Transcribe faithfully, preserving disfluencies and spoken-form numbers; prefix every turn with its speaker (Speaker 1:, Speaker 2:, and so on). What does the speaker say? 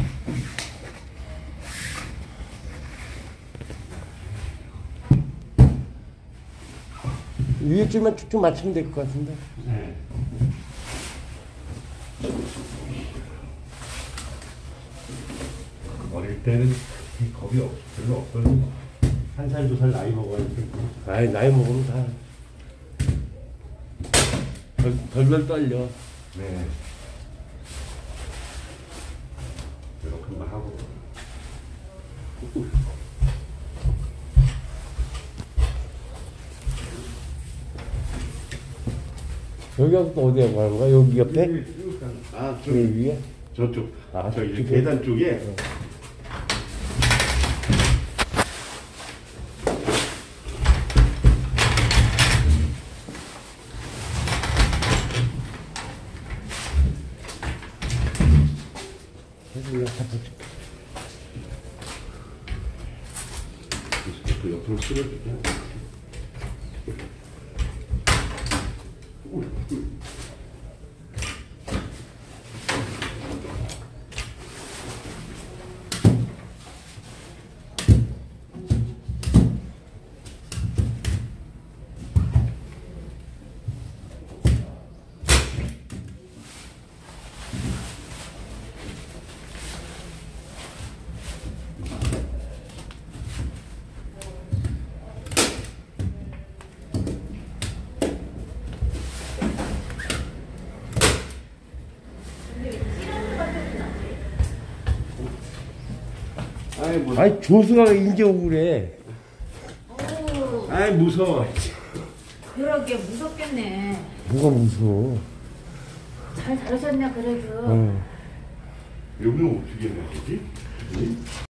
Speaker 1: 위에 줄만 쭉쭉 맞추면 될 것 같은데.
Speaker 2: 네. 어릴 때는 겁이 없, 별로 없거든요. 한 살, 두 살 나이 먹어야지.
Speaker 1: 아이, 나이 먹으면 다 덜, 덜덜 떨려.
Speaker 2: 네. 이렇게 한번 하고.
Speaker 1: 여기가 또 어디에 가는 거야? 여기 옆에?
Speaker 2: 아,
Speaker 1: 저 위에?
Speaker 2: 저쪽.
Speaker 1: 아,
Speaker 2: 저 이제
Speaker 1: 저쪽에?
Speaker 2: 계단 쪽에.
Speaker 1: 어. 그래서 이거 다 붙여.
Speaker 2: 그 옆으로 쓸어줄게. 아이, 뭐.
Speaker 1: 아니, 조수가 이제 오고 그래.
Speaker 3: 오,
Speaker 2: 아이, 무서워.
Speaker 3: 그러게 무섭겠네.
Speaker 1: 뭐가 무서워.
Speaker 3: 잘 다루셨네 그래도.
Speaker 1: 어.
Speaker 2: 여기는 어떻게 해야 되지?